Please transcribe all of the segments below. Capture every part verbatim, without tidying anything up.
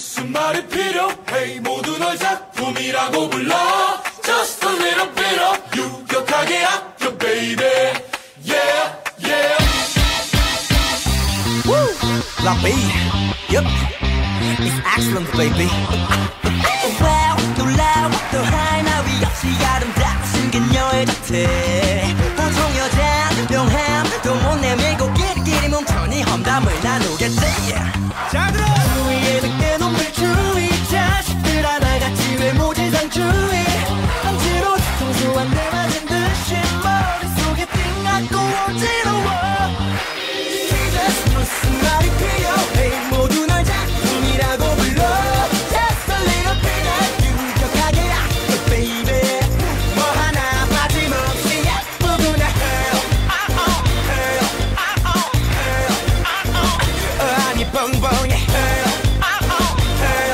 무슨 말이 필요해 모두 널 작품이라고 불러 Just a little bit of 유격하게 아껴 baby Yeah yeah Woo! Love me Yup It's excellent baby Wow 놀라워 또 하나 위 없이 아름답고 숨긴 여의 자태 보통 여자 명함 또 못 내밀고 끼리끼리 뭉쳐니 험담을 나누겠지 자 들어 주위에 늦게 놈들 주의 자식들 하나같이 외모지상주의 한치로 뒤통수 한 대 맞은 듯이 머릿속에 띵하고 어지러워 Jesus 무슨 말이 필요해 모두 널 작품이라고 불러 Just a little bit of 유격하게 아껴 baby 뭐 하나 빠짐없이 예쁘구나 hell hell hell hell 아니 뻥뻥해 hell hell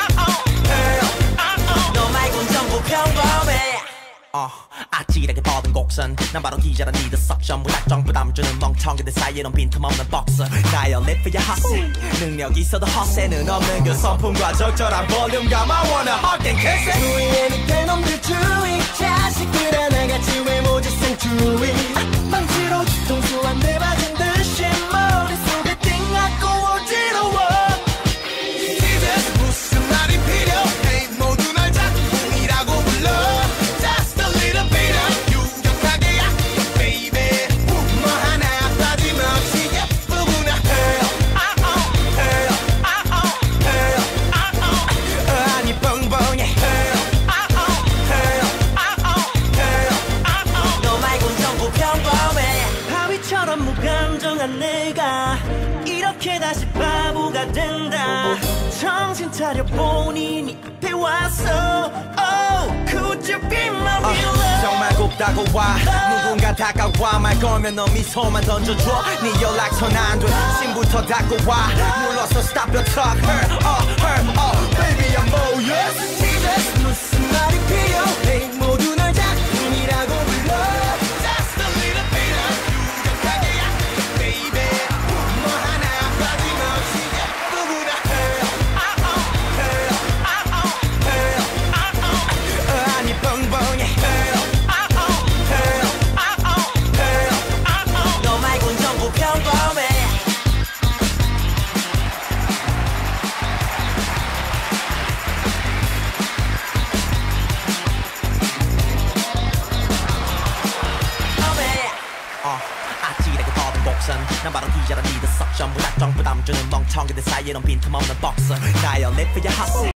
hell 너 말곤 전부 평범해 어, 아찔하게 뻗은 곡선 난 바로 기자란 니드 석션 무작정 부담 주는 멍청이들 사이에 넌 빈틈없는 복선 나의 래퍼야 헛세 능력 있어도 헛세는 없는 그 성품과 적절한 볼륨감 I wanna hug and kiss it 주위에 밑에 놈들 주의 자식들 하나같이 외모지상 주의 방치로 뒤통수 한 대 맞은 듯이 머릿속에 띵하고 어지러워 Jesus 무슨 말이 필요해 모두 날 작품이라고 불러 무감정한 내가 이렇게 다시 바보가 된다 정신 차려 본인이 앞에 왔어 Oh, could you be my real love 정말 곱다고 와 누군가 다가와 말 걸면 너 미소만 던져줘 네 연락처는 안돼 심부터 닫고 와 눌러서 stop your talk her, oh, her, oh Baby I'm all yes Jesus 무슨 말이 필요해 모두 널 작품이라고 불러 난 바로 기자란 니드 석션 무작정 부담 주는 멍청이들 사이에 넌 빈틈없는 복선 나의 래퍼야 헛세